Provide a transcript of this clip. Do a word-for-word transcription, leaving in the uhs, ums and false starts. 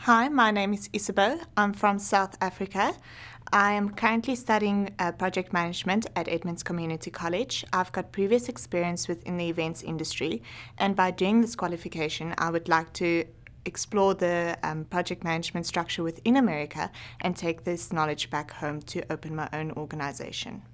Hi, my name is Isabeau. I'm from South Africa. I am currently studying uh, project management at Edmonds Community College. I've got previous experience within the events industry, and by doing this qualification, I would like to explore the um, project management structure within America and take this knowledge back home to open my own organization.